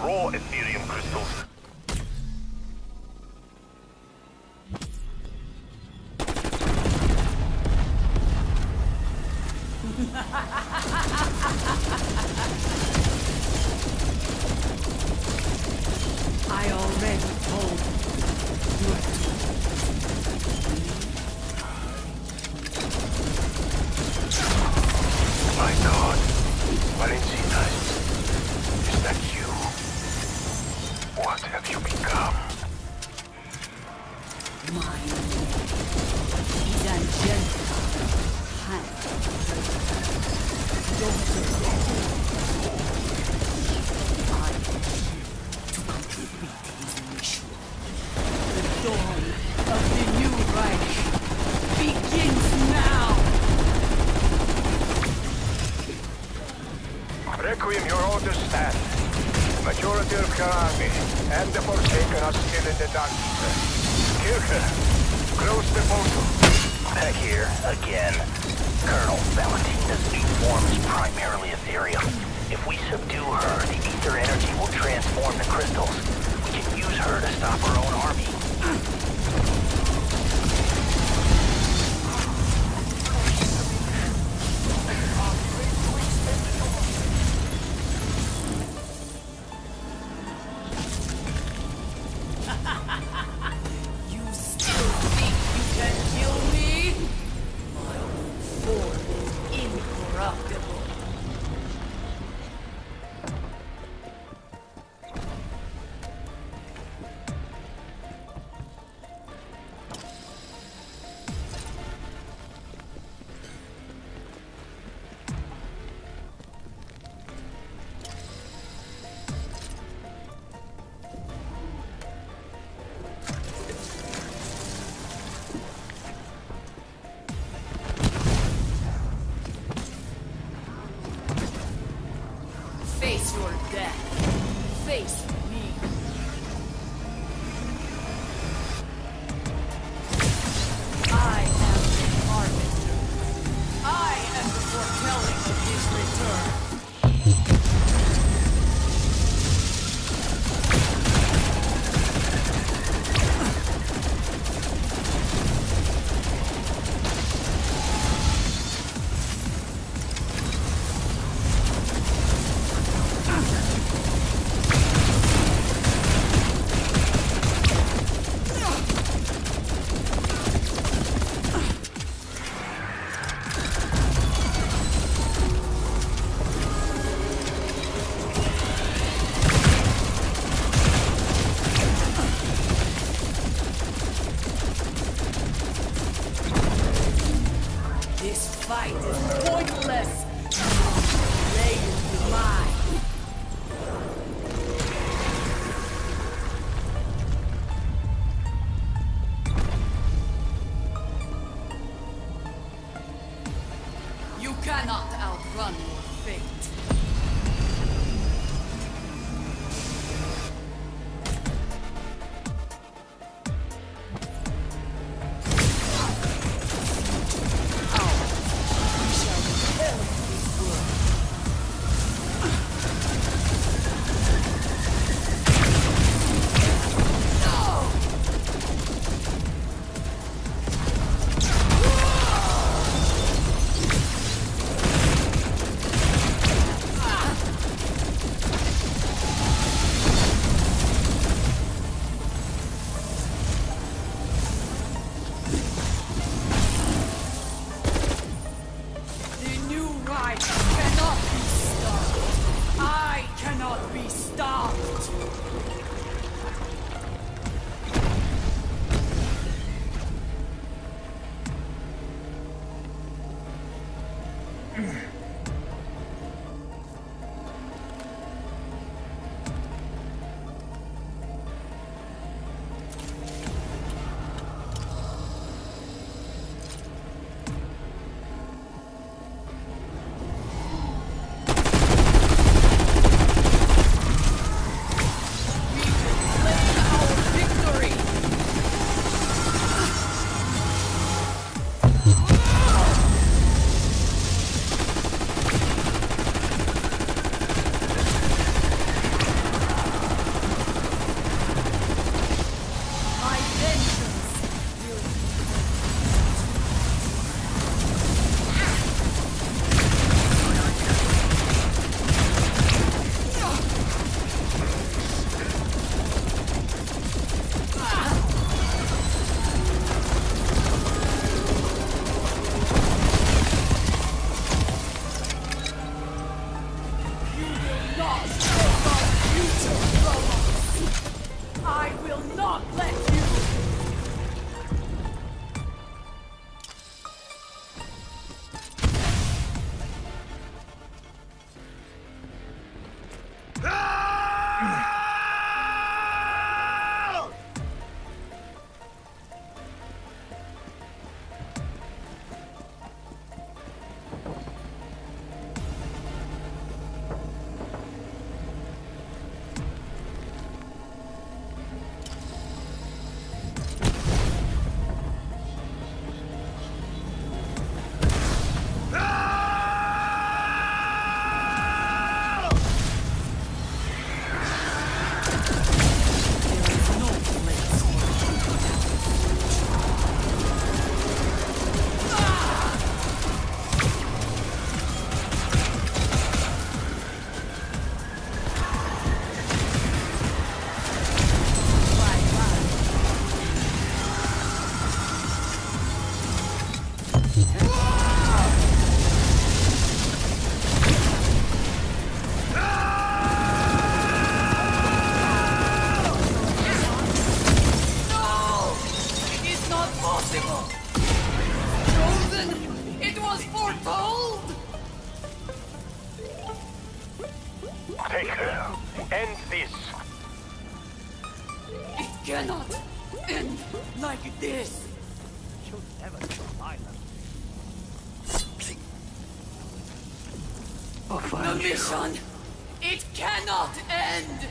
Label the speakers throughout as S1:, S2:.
S1: raw Ethereum crystals.
S2: I already told you.
S1: My God, Valentina, is that you? What have you become?
S2: Mine is Angelica Hand, daughter I am here to complete his mission. The dawn of the new Reich begins now!
S1: Requiem, your orders stand. Majority of your army and the Forsaken are still in the darkness. Kircher, close the portal.
S3: Back here, again. Colonel, Valentina's new form is primarily Ethereum. If we subdue her, the ether energy will transform the crystals. We can use her to stop our own army.
S2: You still think you can kill me? My form is incorruptible. Face your death. Face me. I am the Harbinger. I am the foretelling of his return. cannot end like this.
S4: You'll never kill Island.
S2: The mission, it cannot end.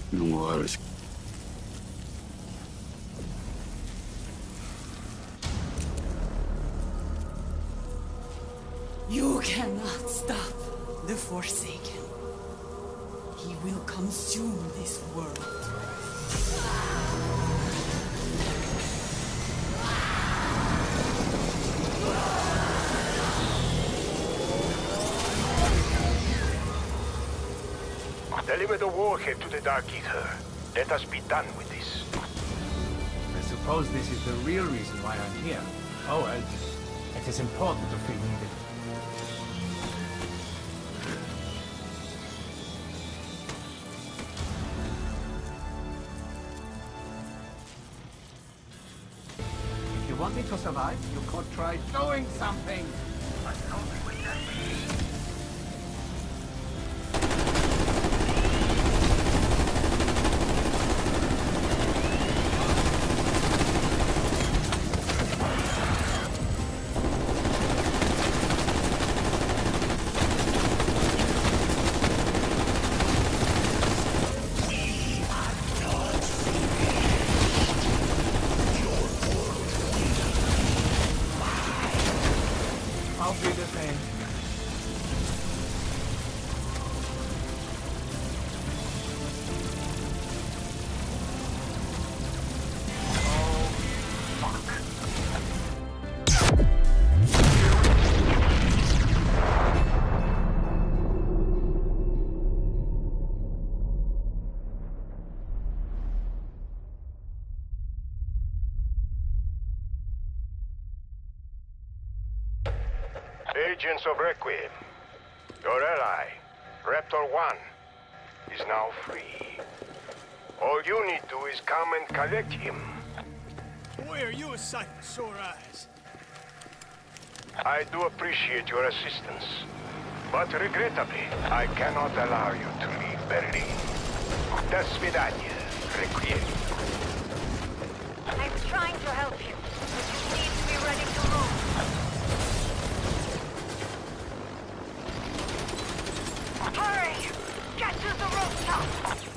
S2: You cannot stop the Forsaken. He will consume this world.
S1: Deliver the warhead to the Dark Ether. Let us be done with this.
S5: I suppose this is the real reason why I'm here. Oh well, it is important to feel needed. If you want me to survive, you could try doing something. I'll be the same.
S1: Agents of Requiem, your ally, Raptor 1, is now free. All you need to do is come and collect him.
S4: Boy, are you a sight for sore eyes.
S1: I do appreciate your assistance, but regrettably, I cannot allow you to leave Berlin. До свидания, Requiem.
S6: I'm trying to help you, but you need to be ready to move. Hurry! Get to the rooftop!